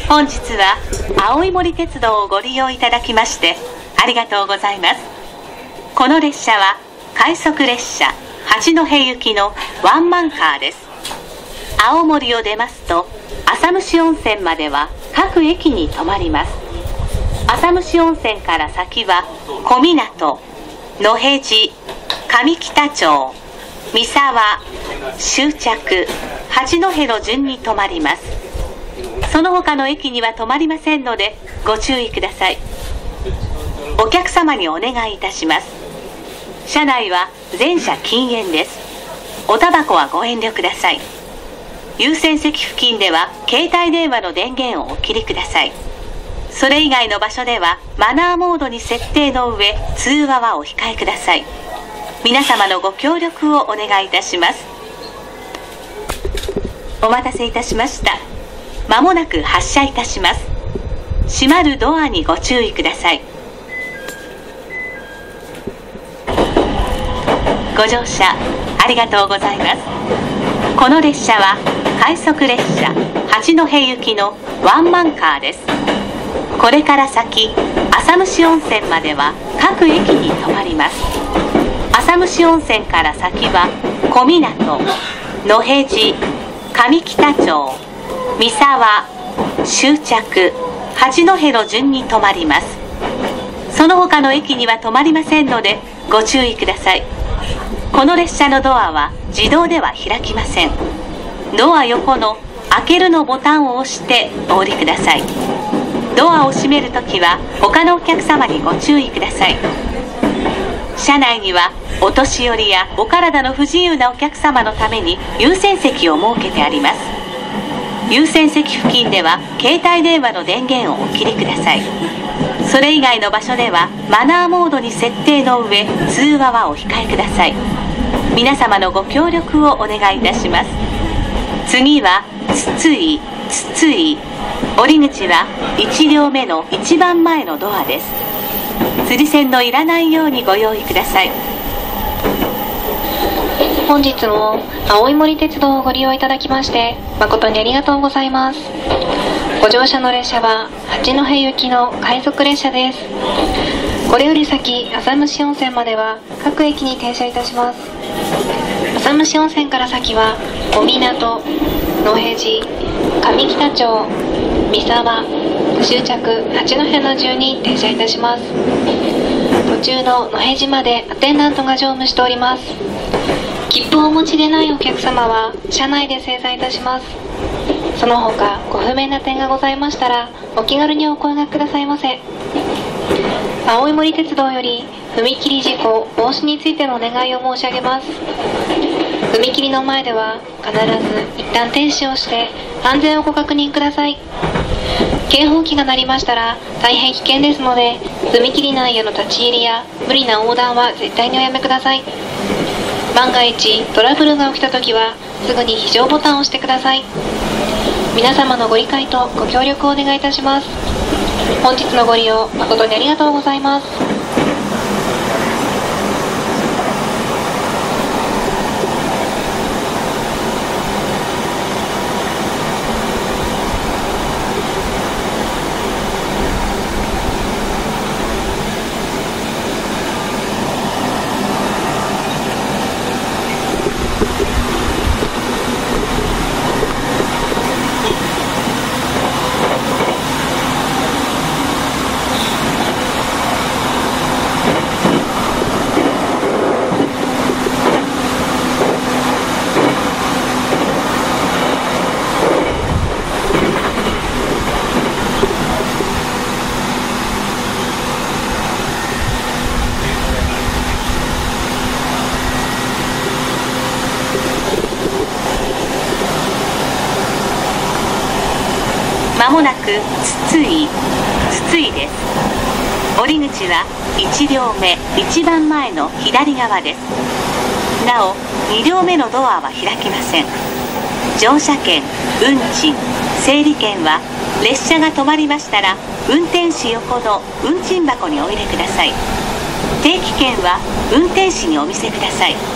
本日は青い森鉄道をご利用いただきましてありがとうございます。この列車は快速列車八戸行きのワンマンカーです。青森を出ますと浅虫温泉までは各駅に停まります。浅虫温泉から先は小湊、野辺地、上北町、三沢、終着、八戸の順に停まります。その他の駅には停まりませんのでご注意ください。お客様にお願いいたします。車内は全車禁煙です。おタバコはご遠慮ください。優先席付近では携帯電話の電源をお切りください。それ以外の場所ではマナーモードに設定の上、通話はお控えください。皆様のご協力をお願いいたします。お待たせいたしました。まもなく発車いたします。閉まるドアにご注意ください。ご乗車ありがとうございます。この列車は快速列車八戸行きのワンマンカーです。これから先、浅虫温泉までは各駅に停まります。浅虫温泉から先は小湊、野辺地、上北町、三沢、終着、八戸の順に停まります。その他の駅には停まりませんのでご注意ください。この列車のドアは自動では開きません。ドア横の開けるのボタンを押してお降りください。ドアを閉めるときは他のお客様にご注意ください。車内にはお年寄りやお体の不自由なお客様のために優先席を設けてあります。優先席付近では携帯電話の電源をお切りください。それ以外の場所ではマナーモードに設定の上、通話はお控えください。皆様のご協力をお願いいたします。次は筒井、降り口は1両目の一番前のドアです。釣り線のいらないようにご用意ください。 本日も青い森鉄道をご利用いただきまして誠にありがとうございます。ご乗車の列車は八戸行きの快速列車です。これより先、浅虫温泉までは各駅に停車いたします。浅虫温泉から先は小湊、野辺地、上北町、三沢、終着、八戸の順に停車いたします。途中の野辺地までアテンダントが乗務しております。切符をお持ちでないお客様は車内で正座いたします。その他ご不明な点がございましたらお気軽にお声掛けくださいませ。青い森鉄道より踏切事故防止についてのお願いを申し上げます。踏切の前では必ず一旦停止をして安全をご確認ください。警報器が鳴りましたら大変危険ですので、踏切内への立ち入りや無理な横断は絶対におやめください。万が一トラブルが起きた時はすぐに非常ボタンを押してください。皆様のご理解とご協力をお願いいたします。本日のご利用誠にありがとうございます。 まもなく筒井です。降り口は1両目一番前の左側です。なお2両目のドアは開きません。乗車券、運賃、整理券は列車が止まりましたら運転士横の運賃箱にお入れください。定期券は運転士にお見せください。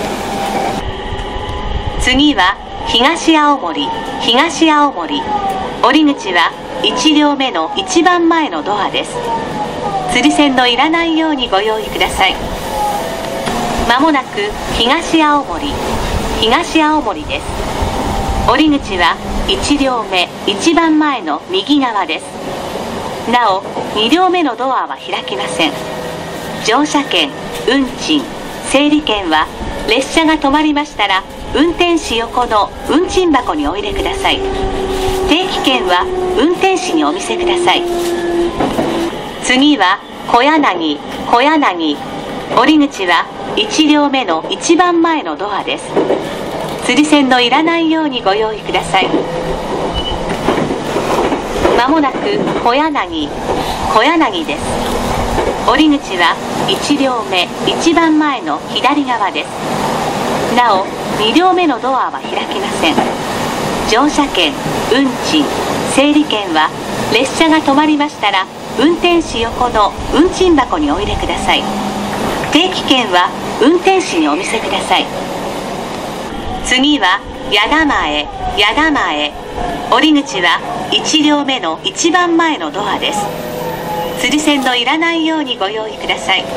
次は東青森。 降り口は1両目の一番前のドアです。釣り線のいらないようにご用意ください。まもなく東青森です。降り口は1両目一番前の右側です。なお2両目のドアは開きません。乗車券、運賃、整理券は列車が止まりましたら運転士横の運賃箱にお入れください。定期券は運転士にお見せください。次は小柳。降り口は1両目の一番前のドアです。釣り線のいらないようにご用意ください。まもなく小柳です。降り口は1両目一番前の左側です。なお2両目のドアは開きません。乗車券、運賃、整理券は列車が止まりましたら運転士横の運賃箱にお入れください。定期券は運転士にお見せください。次は矢田前。降り口は1両目の一番前のドアです。釣り線のいらないようにご用意ください。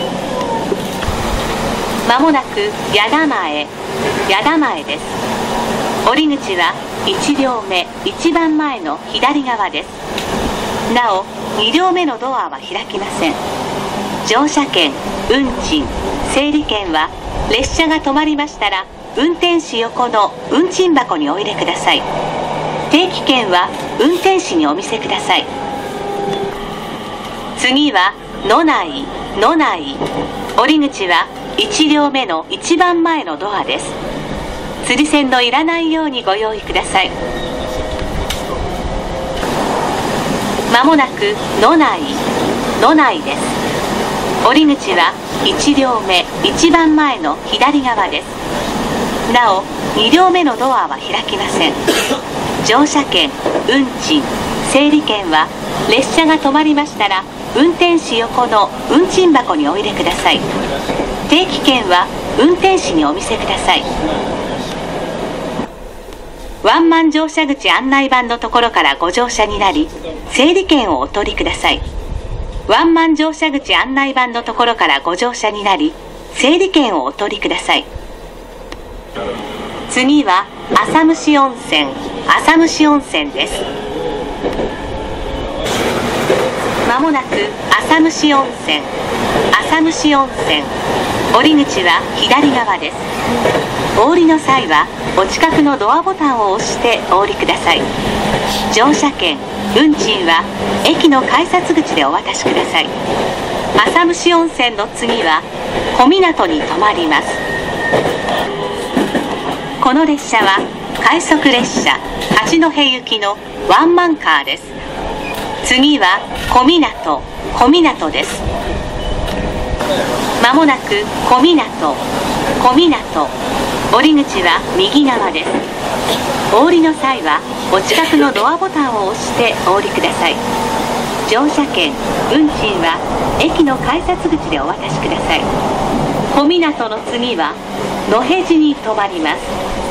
まもなく矢田前です。降り口は1両目一番前の左側です。なお2両目のドアは開きません。乗車券、運賃、整理券は列車が止まりましたら運転士横の運賃箱にお入れください。定期券は運転士にお見せください。次は野内。降り口は1両目の一番前のドアです。釣り線のいらないようにご用意ください。まもなく野内です。降り口は1両目一番前の左側です。なお2両目のドアは開きません。乗車券、運賃、整理券は列車が止まりましたら運転士横の運賃箱にお入れください。定期券は運転士にお見せください。ワンマン乗車口案内板のところからご乗車になり整理券をお取りください。ワンマン乗車口案内板のところからご乗車になり整理券をお取りください。次は浅虫温泉です。まもなく浅虫温泉。降り口は左側です。お降りの際はお近くのドアボタンを押してお降りください。乗車券、運賃は駅の改札口でお渡しください。浅虫温泉の次は小湊に停まります。この列車は快速列車八戸行きのワンマンカーです。次は小湊です。まもなく小湊。降り口は右側です。お降りの際はお近くのドアボタンを押してお降りください。乗車券、運賃は駅の改札口でお渡しください。小湊の次は野辺地に停まります。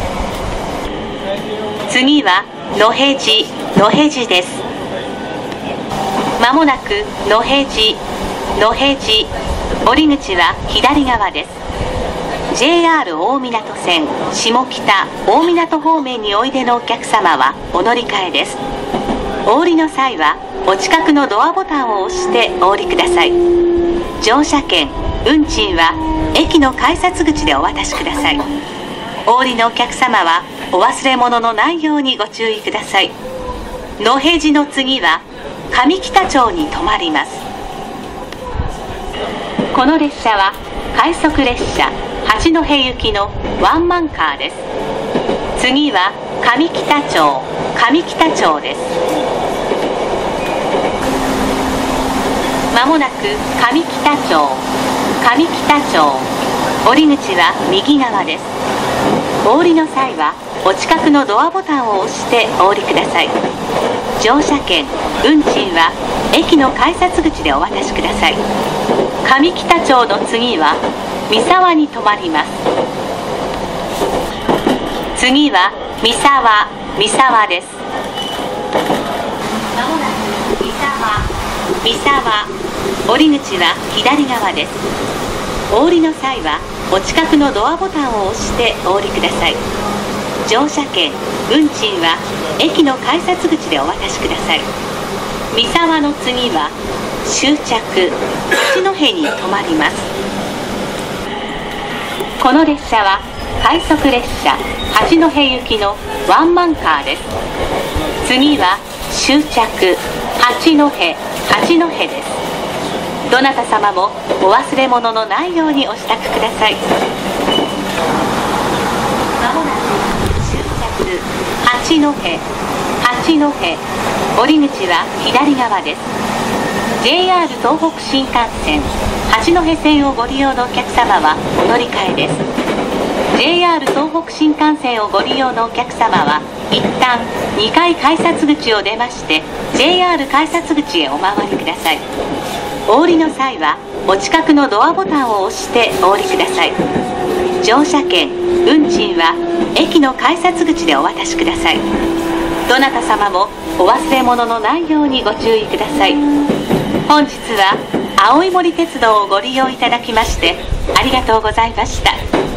次は野辺地です。まもなく野辺地。降り口は左側です。JR 大湊線下北大湊方面においでのお客様はお乗り換えです。お降りの際はお近くのドアボタンを押してお降りください。乗車券、運賃は駅の改札口でお渡しください。お降りのお客様はお忘れ物のないようにご注意ください。野辺地の次は上北町に停まります。この列車は快速列車八戸行きのワンマンカーです。次は上北町です。まもなく上北町。降り口は右側です。お降りの際はお近くのドアボタンを押してお降りください。乗車券、運賃は駅の改札口でお渡しください。上北町の次は三沢に停まります。次は三沢です。 まもなく三沢降り口は左側です。お降りの際はお近くのドアボタンを押してお降りください。乗車券、運賃は駅の改札口でお渡しください。三沢の次は終着八戸に停まります。この列車は快速列車八戸行きのワンマンカーです。次は終着八戸です。どなた様もお忘れ物のないようにお支度ください。まもなく終着八戸降り口は左側です。 JR 東北新幹線八戸線をご利用のお客様はお乗り換えです。 JR 東北新幹線をご利用のお客様は一旦2階改札口を出まして JR 改札口へお回りください。お降りの際はお近くのドアボタンを押してお降りください。乗車券、運賃は駅の改札口でお渡しください。どなた様もお忘れ物のないようにご注意ください。本日は青い森鉄道をご利用いただきましてありがとうございました。